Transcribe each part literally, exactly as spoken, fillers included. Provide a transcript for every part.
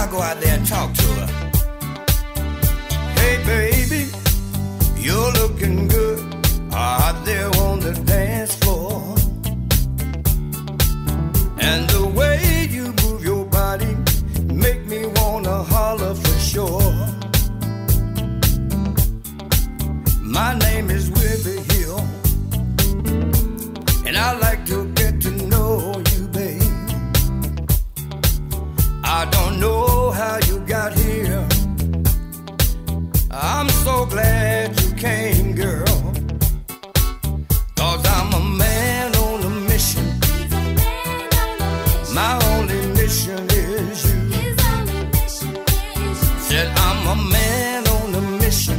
I go out there and talk to her. Hey baby, you're looking good out there on the dance floor. And the way you move your body make me wanna holler for sure. My name is Willie Hill, and I like to get to know you, babe. I don't know how you got here. I'm so glad you came, girl, 'cause I'm a man on a mission. My only mission is you. Said I'm a man on a mission.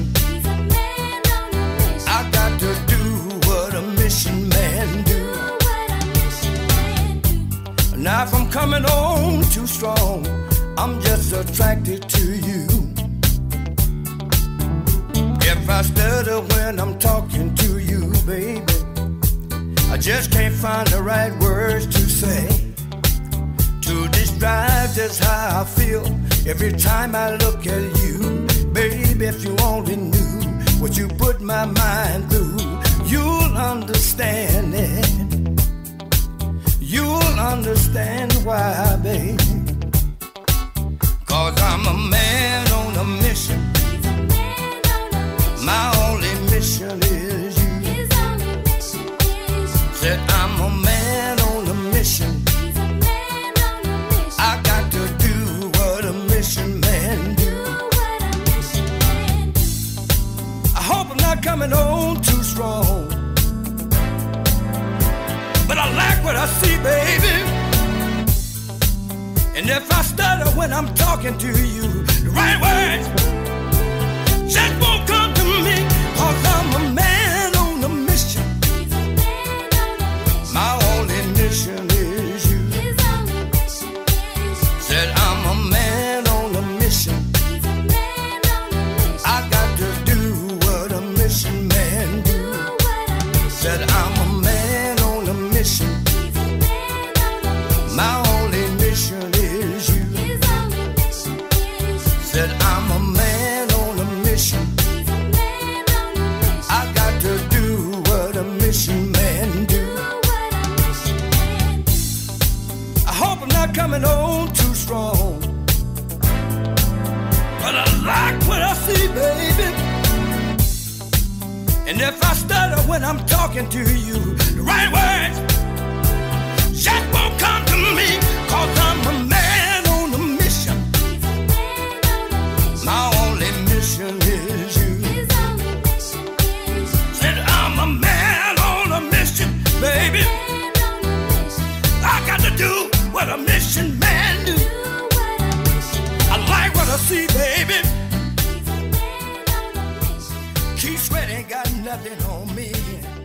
I got to do what a mission man do. Now if I'm coming on too strong, I'm just attracted to you. If I stutter when I'm talking to you, baby, I just can't find the right words to say to describe just how I feel every time I look at you. Baby, if you only knew what you put my mind through, you'll understand it. You'll understand why, baby. 'Cause I'm a man on a mission. My only mission is you. Said I'm a man on a mission. I got to do what a mission man do. I hope I'm not coming on too strong, but I like what I see, baby. And if I stutter when I'm talking to you, the right words just won't come to me, 'cause I'm a man on a mission. My only mission is you. Said I'm a man on a mission. I got to do what a mission man do. Said I'm a man on a mission. My only mission is you. Said I'm a man on a mission. I got to do what a mission man do. I hope I'm not coming on too strong, but I like what I see, baby. And if I stutter when I'm talking to you, the right words just won't come to me, 'cause I'm a man on a mission. My only mission is you. Said I'm a man on a mission, baby. I got to do what a mission man do. I like what I see, baby. Keith Sweat ain't got nothing on me.